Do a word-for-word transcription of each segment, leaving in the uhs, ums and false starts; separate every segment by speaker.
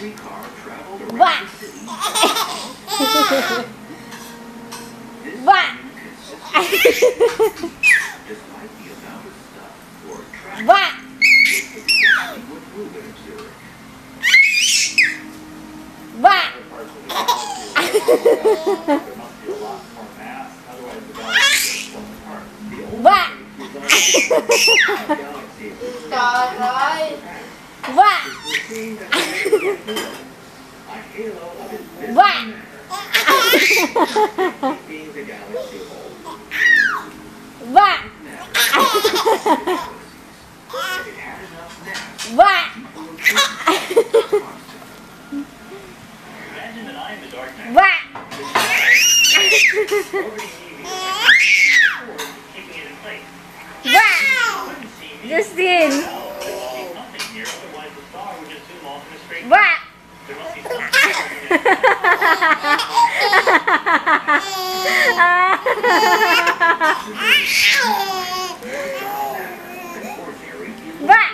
Speaker 1: streetcar traveled around
Speaker 2: What?
Speaker 1: the city. This
Speaker 2: What?
Speaker 1: despite the amount of stuff or traffic,
Speaker 2: What?
Speaker 1: it's exactly what Ruben observed.
Speaker 2: What? What?
Speaker 3: Taray!
Speaker 2: What? What? What? What?
Speaker 1: Imagine that I am the dark knight.
Speaker 2: What?
Speaker 1: Keeping it in place.
Speaker 2: What?
Speaker 1: Couldn't see me.
Speaker 2: Justin.
Speaker 1: Well, there must be something here, otherwise the star would just zoom off in a straight line.
Speaker 2: What?
Speaker 1: There must be something.
Speaker 2: What?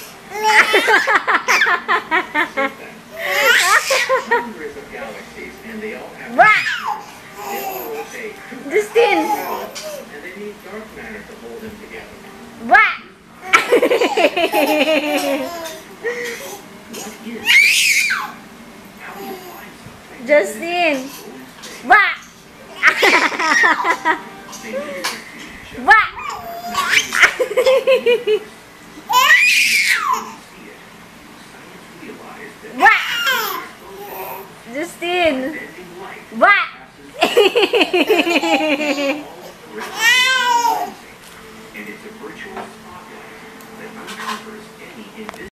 Speaker 1: Hundreds of galaxies, and they all have
Speaker 2: What?
Speaker 1: they all rotate.
Speaker 2: Justin.
Speaker 1: And they need dark matter to hold them together.
Speaker 2: What?
Speaker 1: What is How do you find something?
Speaker 2: Justin. What? What? What? Justin. What?
Speaker 1: And it's a virtual spotlight that uncovers any invisible